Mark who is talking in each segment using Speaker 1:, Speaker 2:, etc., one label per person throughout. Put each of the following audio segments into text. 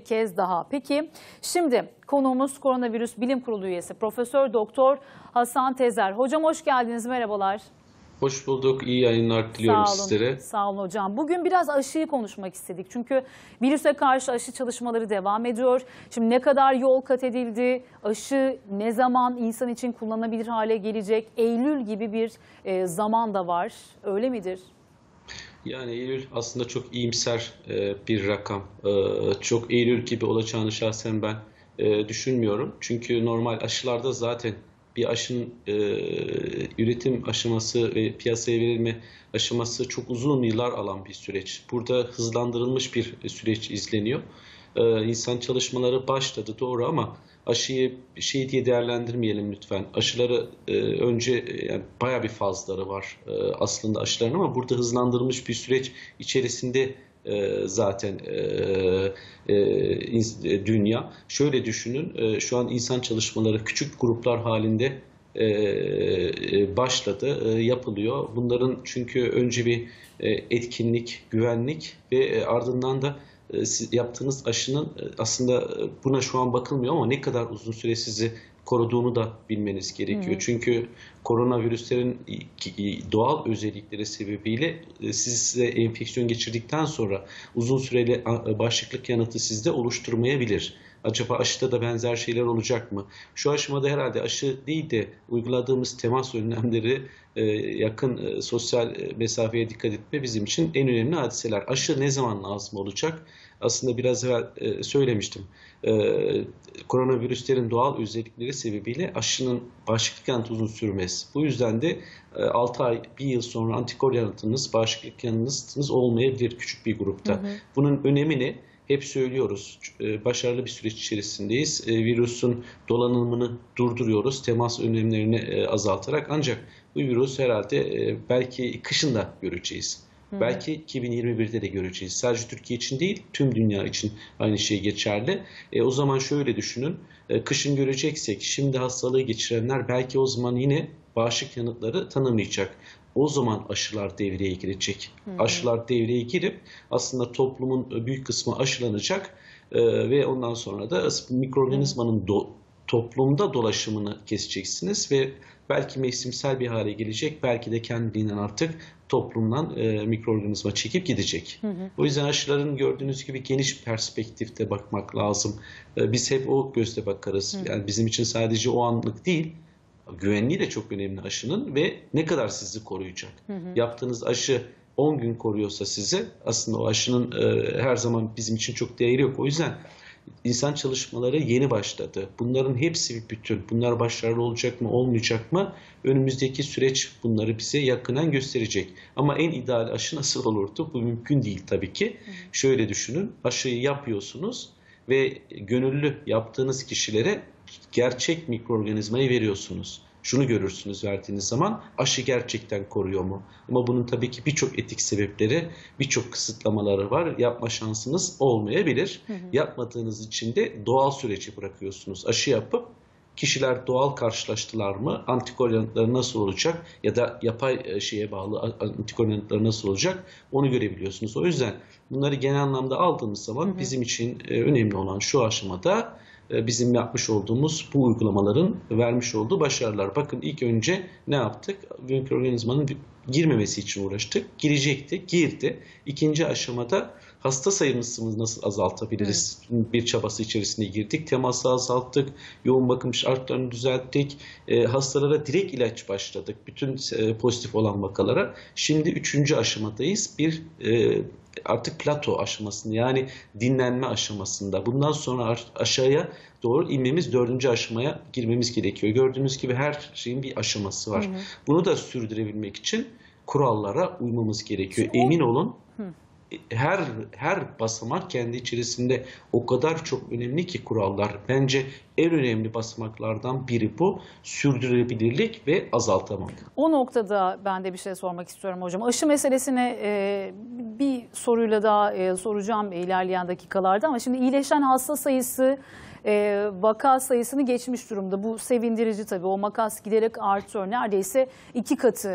Speaker 1: kez daha. Peki şimdi konuğumuz koronavirüs bilim kurulu üyesi Profesör Doktor Hasan Tezer. Hocam hoş geldiniz, merhabalar.
Speaker 2: Hoş bulduk. İyi yayınlar diliyorum sizlere.
Speaker 1: Sağ olun hocam. Bugün biraz aşıyı konuşmak istedik. Çünkü virüse karşı aşı çalışmaları devam ediyor. Şimdi ne kadar yol kat edildi? Aşı ne zaman insan için kullanılabilir hale gelecek? Eylül gibi bir zaman da var. Öyle midir?
Speaker 2: Yani Eylül aslında çok iyimser bir rakam. Çok Eylül gibi olacağını şahsen ben düşünmüyorum. Çünkü normal aşılarda zaten bir aşının üretim aşaması ve piyasaya verilme aşaması çok uzun yıllar alan bir süreç. Burada hızlandırılmış bir süreç izleniyor. İnsan çalışmaları başladı doğru ama aşıyı şey diye değerlendirmeyelim lütfen. Aşıları önce yani bayağı bir fazları var aslında aşıların ama burada hızlandırılmış bir süreç içerisinde zaten dünya. Şöyle düşünün, şu an insan çalışmaları küçük gruplar halinde başladı, yapılıyor. Bunların çünkü önce bir etkinlik, güvenlik ve ardından da siz yaptığınız aşının aslında buna şu an bakılmıyor ama ne kadar uzun süre sizi koruduğunu da bilmeniz gerekiyor. Çünkü koronavirüslerin doğal özellikleri sebebiyle size enfeksiyon geçirdikten sonra uzun süreli bağışıklık yanıtı sizde oluşturmayabilir. Acaba aşıda da benzer şeyler olacak mı? Şu aşamada herhalde aşı değil de uyguladığımız temas önlemleri, yakın sosyal mesafeye dikkat etme bizim için en önemli hadiseler. Aşı ne zaman lazım olacak? Aslında biraz evvel söylemiştim. Koronavirüslerin doğal özellikleri sebebiyle aşının bağışıklık yanıtı uzun sürmez. Bu yüzden de 6 ay, 1 yıl sonra antikor yanıtınız, bağışıklık yanıtınız olmayabilir küçük bir grupta. Bunun önemi ne? Hep söylüyoruz, başarılı bir süreç içerisindeyiz. Virüsün dolanımını durduruyoruz, temas önlemlerini azaltarak. Ancak bu virüs herhalde belki kışın da göreceğiz. Belki 2021'de de göreceğiz. Sadece Türkiye için değil, tüm dünya için aynı şey geçerli. O zaman şöyle düşünün, kışın göreceksek şimdi hastalığı geçirenler belki o zaman yine bağışıklık yanıtları tanımayacak. O zaman aşılar devreye girecek. Aşılar devreye girip aslında toplumun büyük kısmı aşılanacak ve ondan sonra da mikroorganizmanın toplumda dolaşımını keseceksiniz ve belki mevsimsel bir hale gelecek, belki de kendiliğinden artık toplumdan mikroorganizma çekip gidecek. O yüzden aşıların gördüğünüz gibi geniş perspektifte bakmak lazım. Biz hep o gözle bakarız. Yani bizim için sadece o anlık değil, güvenliği de çok önemli aşının ve ne kadar sizi koruyacak. Yaptığınız aşı 10 gün koruyorsa sizi aslında o aşının her zaman bizim için çok değeri yok. O yüzden insan çalışmaları yeni başladı. Bunların hepsi bir bütün. Bunlar başarılı olacak mı, olmayacak mı? Önümüzdeki süreç bunları bize yakından gösterecek. Ama en ideal aşı nasıl olurdu? Bu mümkün değil tabii ki. Şöyle düşünün, aşıyı yapıyorsunuz ve gönüllü yaptığınız kişilere gerçek mikroorganizmayı veriyorsunuz. Şunu görürsünüz verdiğiniz zaman aşı gerçekten koruyor mu? Ama bunun tabii ki birçok etik sebepleri, birçok kısıtlamaları var. Yapma şansınız olmayabilir. Yapmadığınız için de doğal süreci bırakıyorsunuz. Aşı yapıp kişiler doğal karşılaştılar mı? Antikor yanıtları nasıl olacak? Ya da yapay şeye bağlı antikor yanıtları nasıl olacak? Onu görebiliyorsunuz. O yüzden bunları genel anlamda aldığımız zaman bizim için önemli olan şu aşamada bizim yapmış olduğumuz bu uygulamaların vermiş olduğu başarılar. Bakın ilk önce ne yaptık? Mikroorganizmanın girmemesi için uğraştık. Girecekti, girdi. İkinci aşamada hasta sayımızı nasıl azaltabiliriz? Bir çabası içerisine girdik. Teması azalttık. Yoğun bakım şartlarını düzelttik. Hastalara direkt ilaç başladık. Bütün pozitif olan vakalara. Şimdi 3. aşamadayız. Artık plato aşamasında yani dinlenme aşamasında. Bundan sonra aşağıya doğru inmemiz 4. aşamaya girmemiz gerekiyor. Gördüğünüz gibi her şeyin bir aşaması var. Bunu da sürdürebilmek için kurallara uymamız gerekiyor. Emin olun her basamak kendi içerisinde o kadar çok önemli ki kurallar. Bence en önemli basamaklardan biri bu. Sürdürülebilirlik ve azaltmak.
Speaker 1: O noktada ben de bir şey sormak istiyorum hocam. Aşı meselesine bir soruyla daha soracağım ilerleyen dakikalarda ama şimdi iyileşen hasta sayısı vaka sayısını geçmiş durumda. Bu sevindirici tabii. O makas giderek artıyor. Neredeyse 2 katı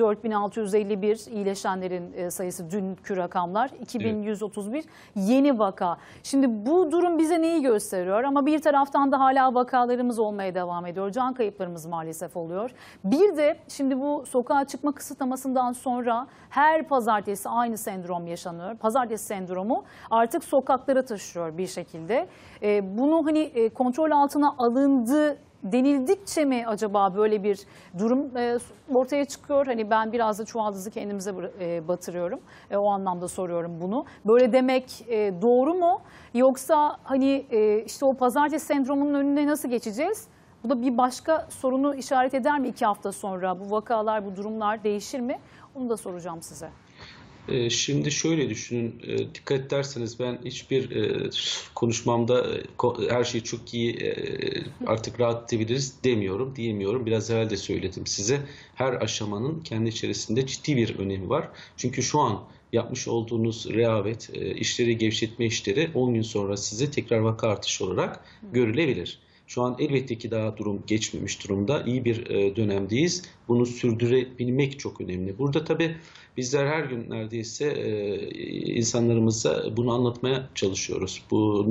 Speaker 1: 4651 iyileşenlerin sayısı dünkü rakamlar. 2131 yeni vaka. Şimdi bu durum bize neyi gösteriyor? Ama bir taraftan da hala vakalarımız olmaya devam ediyor. Can kayıplarımız maalesef oluyor. Bir de şimdi bu sokağa çıkma kısıtlamasından sonra her pazartesi aynı sendrom yaşanıyor. Pazartesi sendromu artık sokaklara taşıyor bir şekilde. Bunu hani kontrol altına alındı denildikçe mi acaba böyle bir durum ortaya çıkıyor? Hani ben biraz da çuvaldızı kendimize batırıyorum. O anlamda soruyorum bunu. Böyle demek doğru mu? Yoksa hani işte o pazartesi sendromunun önüne nasıl geçeceğiz? Bu da bir başka sorunu işaret eder mi 2 hafta sonra? Bu vakalar, bu durumlar değişir mi? Onu da soracağım size.
Speaker 2: Şimdi şöyle düşünün, dikkat ederseniz ben hiçbir konuşmamda her şeyi çok iyi artık rahat edebiliriz diyemiyorum. Biraz evvel de söyledim size. Her aşamanın kendi içerisinde ciddi bir önemi var. Çünkü şu an yapmış olduğunuz rehavet, işleri gevşetme işleri 10 gün sonra size tekrar vaka artışı olarak görülebilir. Şu an elbette ki daha durum geçmemiş durumda. İyi bir dönemdeyiz. Bunu sürdürebilmek çok önemli. Burada tabii bizler her gün neredeyse insanlarımıza bunu anlatmaya çalışıyoruz.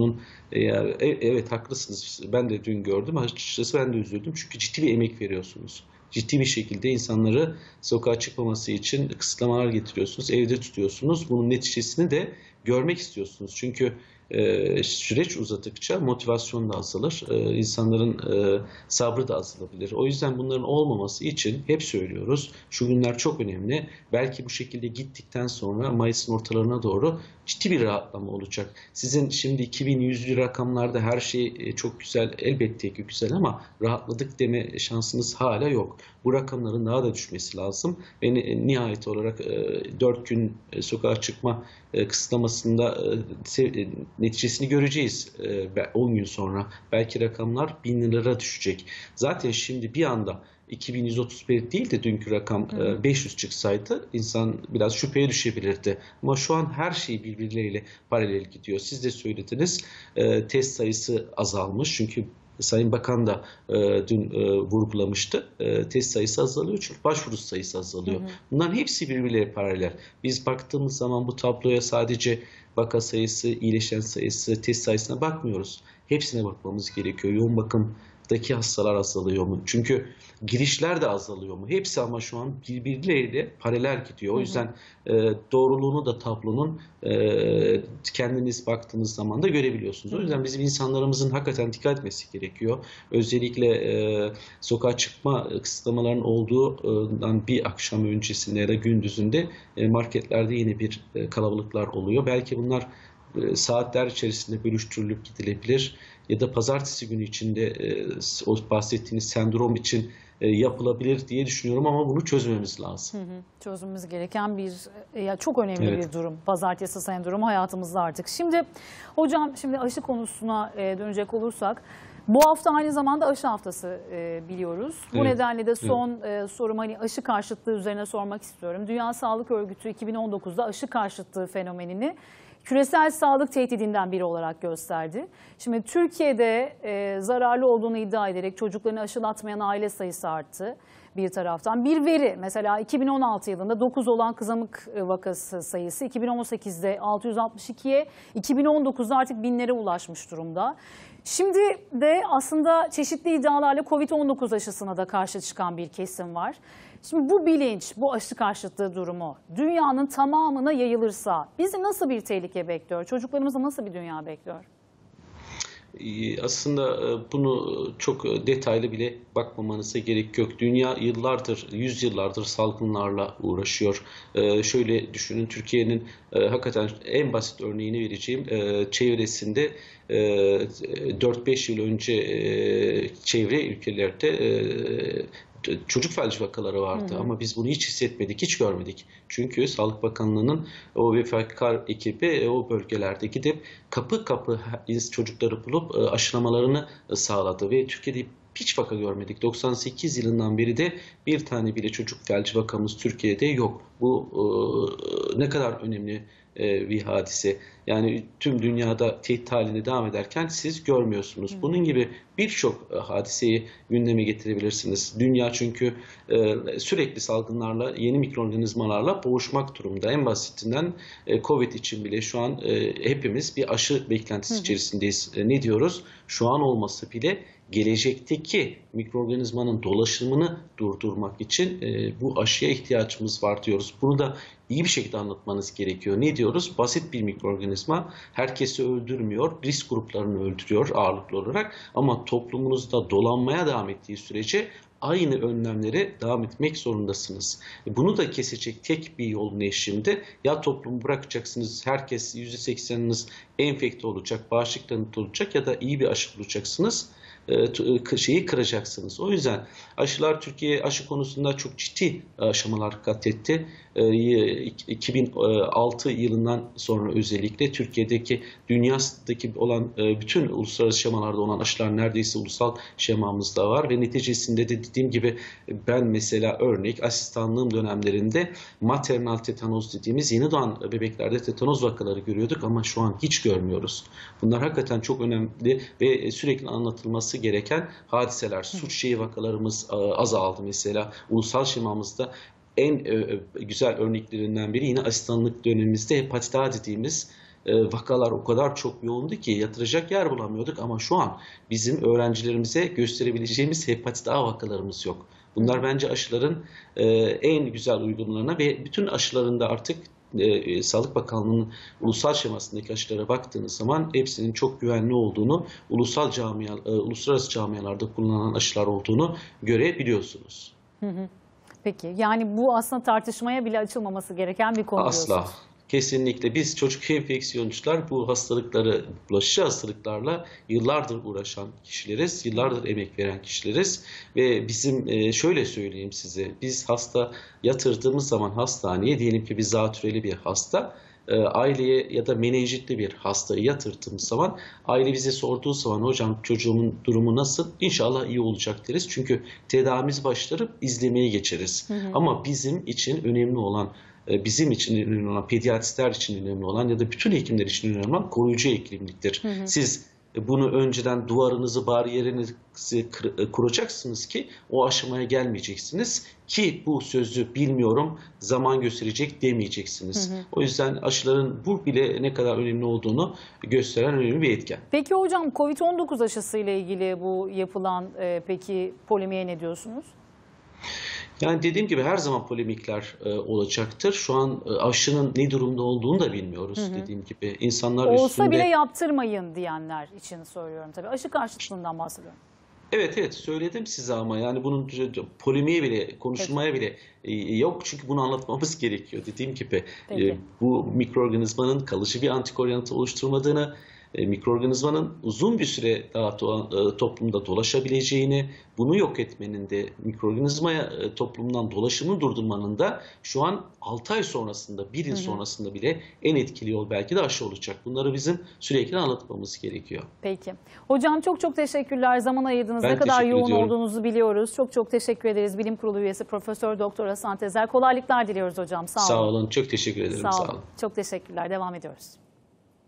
Speaker 2: Evet haklısınız. Ben de dün gördüm. Açıkçası ben de üzüldüm. Çünkü ciddi bir emek veriyorsunuz. Ciddi bir şekilde insanları sokağa çıkmaması için kısıtlamalar getiriyorsunuz. Evde tutuyorsunuz. Bunun neticesini de görmek istiyorsunuz. Çünkü süreç uzadıkça motivasyon da azalır, insanların sabrı da azalabilir. O yüzden bunların olmaması için hep söylüyoruz, şu günler çok önemli. Belki bu şekilde gittikten sonra Mayıs'ın ortalarına doğru ciddi bir rahatlama olacak. Sizin şimdi 2100'lü rakamlarda her şey çok güzel, elbette ki güzel ama rahatladık deme şansınız hala yok. Bu rakamların daha da düşmesi lazım. Ve nihayet olarak 4 gün sokağa çıkma kısıtlamasında neticesini göreceğiz 10 gün sonra. Belki rakamlar 1000 lira düşecek. Zaten şimdi bir anda 2131 değil de dünkü rakam 500 çıksaydı insan biraz şüpheye düşebilirdi. Ama şu an her şey birbirleriyle paralel gidiyor. Siz de söylediniz, test sayısı azalmış. Çünkü Sayın Bakan da dün vurgulamıştı. Test sayısı azalıyor çünkü başvuru sayısı azalıyor. Bunların hepsi birbirleriyle paralel. Biz baktığımız zaman bu tabloya sadece vaka sayısı, iyileşen sayısı, test sayısına bakmıyoruz. Hepsine bakmamız gerekiyor. Yoğun bakımdaki hastalar azalıyor mu? Çünkü girişler de azalıyor mu? Hepsi ama şu an birbirleriyle paralel gidiyor. O yüzden doğruluğunu da tablonun kendiniz baktığınız zaman da görebiliyorsunuz. O yüzden bizim insanlarımızın hakikaten dikkat etmesi gerekiyor. Özellikle sokağa çıkma kısıtlamaların olduğundan bir akşam öncesinde ya da gündüzünde marketlerde yine bir kalabalıklar oluyor. Belki bunlar saatler içerisinde bölüştürülüp gidilebilir ya da pazartesi günü içinde o bahsettiğiniz sendrom için yapılabilir diye düşünüyorum ama bunu çözmemiz lazım.
Speaker 1: Çözmemiz gereken çok önemli bir durum. Pazartesi sendromu hayatımızda artık. Şimdi hocam aşı konusuna dönecek olursak bu hafta aynı zamanda aşı haftası biliyoruz. Bu nedenle de son sorum aşı karşıtlığı üzerine sormak istiyorum. Dünya Sağlık Örgütü 2019'da aşı karşıtlığı fenomenini küresel sağlık tehdidinden biri olarak gösterdi. Şimdi Türkiye'de zararlı olduğunu iddia ederek çocuklarını aşılatmayan aile sayısı arttı bir taraftan. Bir veri mesela 2016 yılında 9 olan kızamık vakası sayısı 2018'de 662'ye, 2019'da artık binlere ulaşmış durumda. Şimdi de aslında çeşitli iddialarla Covid-19 aşısına da karşı çıkan bir kesim var. Şimdi bu bilinç, bu aşı karşıtlığı durumu dünyanın tamamına yayılırsa bizi nasıl bir tehlike bekliyor? Çocuklarımızı nasıl bir dünya bekliyor?
Speaker 2: Aslında bunu çok detaylı bile bakmamanıza gerek yok. Dünya yıllardır, yüzyıllardır salgınlarla uğraşıyor. Şöyle düşünün, Türkiye'nin hakikaten en basit örneğini vereceğim. Çevresinde 4-5 yıl önce çevre ülkelerde çocuk felci vakaları vardı ama biz bunu hiç hissetmedik, hiç görmedik. Çünkü Sağlık Bakanlığı'nın o vefakar ekibi o bölgelerde gidip kapı kapı çocukları bulup aşılamalarını sağladı ve Türkiye'de hiç vaka görmedik. 98 yılından beri de bir tane bile çocuk felci vakamız Türkiye'de yok. Bu ne kadar önemli bir hadise. Yani tüm dünyada tehdit halinde devam ederken siz görmüyorsunuz. Bunun gibi birçok hadiseyi gündeme getirebilirsiniz. Dünya çünkü sürekli salgınlarla, yeni mikroorganizmalarla boğuşmak durumda. En basitinden Covid için bile şu an hepimiz bir aşı beklentisi içerisindeyiz. Ne diyoruz? Şu an olması bile gelecekteki mikroorganizmanın dolaşımını durdurmak için bu aşıya ihtiyacımız var diyoruz. Bunu da iyi bir şekilde anlatmanız gerekiyor. Ne diyoruz? Basit bir mikroorganizma herkesi öldürmüyor, risk gruplarını öldürüyor ağırlıklı olarak ama toplumunuzda dolanmaya devam ettiği sürece aynı önlemlere devam etmek zorundasınız. Bunu da kesecek tek bir yol ne şimdi? Ya toplumu bırakacaksınız, herkes %80'iniz enfekte olacak, bağışıklık olacak ya da iyi bir aşı bulacaksınız. Şeyi kıracaksınız. O yüzden aşılar Türkiye aşı konusunda çok ciddi aşamalar kat etti. 2006 yılından sonra özellikle Türkiye'deki dünyadaki olan bütün uluslararası şemalarda olan aşılar neredeyse ulusal şemamızda var ve neticesinde de dediğim gibi ben mesela örnek asistanlığım dönemlerinde maternal tetanoz dediğimiz yeni doğan bebeklerde tetanoz vakaları görüyorduk ama şu an hiç görmüyoruz. Bunlar hakikaten çok önemli ve sürekli anlatılması gereken hadiseler. Suç şeyi vakalarımız azaldı mesela. Ulusal şemamızda en güzel örneklerinden biri yine asistanlık dönemimizde hepatit A dediğimiz vakalar o kadar çok yoğundu ki yatıracak yer bulamıyorduk ama şu an bizim öğrencilerimize gösterebileceğimiz hepatit A vakalarımız yok. Bunlar bence aşıların en güzel uygulamalarına ve bütün aşılarında artık Sağlık Bakanlığı'nın ulusal şemasındaki aşılara baktığınız zaman hepsinin çok güvenli olduğunu, uluslararası camialarda kullanılan aşılar olduğunu görebiliyorsunuz.
Speaker 1: Peki, yani bu aslında tartışmaya bile açılmaması gereken bir konu
Speaker 2: Asla.
Speaker 1: diyorsunuz.
Speaker 2: Kesinlikle biz çocuk enfeksiyoncular bu hastalıkları, bulaşıcı hastalıklarla yıllardır uğraşan kişileriz, yıllardır emek veren kişileriz ve bizim şöyle söyleyeyim size, biz hasta yatırdığımız zaman hastaneye, diyelim ki bir zatürreli bir hasta, aileye ya da menenjitli bir hastayı yatırdığımız zaman aile bize sorduğu zaman hocam çocuğumun durumu nasıl? İnşallah iyi olacak deriz. Çünkü tedavimizi başlarıp izlemeye geçeriz. Ama bizim için önemli olan pediatristler için önemli olan ya da bütün hekimler için önemli olan koruyucu hekimliktir. Siz bunu önceden duvarınızı, bariyerinizi kuracaksınız ki o aşamaya gelmeyeceksiniz ki bu sözü bilmiyorum zaman gösterecek demeyeceksiniz. O yüzden aşıların bu bile ne kadar önemli olduğunu gösteren önemli bir etken.
Speaker 1: Peki hocam COVID-19 aşısı ile ilgili bu yapılan peki polemiğe ne diyorsunuz?
Speaker 2: Yani dediğim gibi her zaman polemikler olacaktır. Şu an aşının ne durumda olduğunu da bilmiyoruz dediğim gibi. İnsanlar
Speaker 1: Olsa bile yaptırmayın diyenler için söylüyorum tabii. Aşı karşıtlığından bahsediyorum.
Speaker 2: Evet söyledim size ama yani bunun polemiğe bile, konuşmaya bile yok. Çünkü bunu anlatmamız gerekiyor. Dediğim gibi bu mikroorganizmanın kalıcı bir antikor yanıtı oluşturmadığını, mikroorganizmanın uzun bir süre daha toplumda dolaşabileceğini, bunu yok etmenin de mikroorganizmaya toplumdan dolaşımını durdurmanın da şu an 6 ay sonrasında, 1 yıl sonrasında bile en etkili yol belki de aşı olacak. Bunları bizim sürekli anlatmamız gerekiyor.
Speaker 1: Peki. Hocam çok teşekkürler. Zaman ayırdınız.
Speaker 2: Ben
Speaker 1: ne kadar yoğun
Speaker 2: ediyorum.
Speaker 1: olduğunuzu biliyoruz. Çok teşekkür ederiz. Bilim Kurulu üyesi Profesör Doktor Hasan Tezer. Kolaylıklar diliyoruz hocam. Sağ olun.
Speaker 2: Sağ olun. Çok teşekkür ederim.
Speaker 1: Sağ olun. Çok teşekkürler. Devam ediyoruz.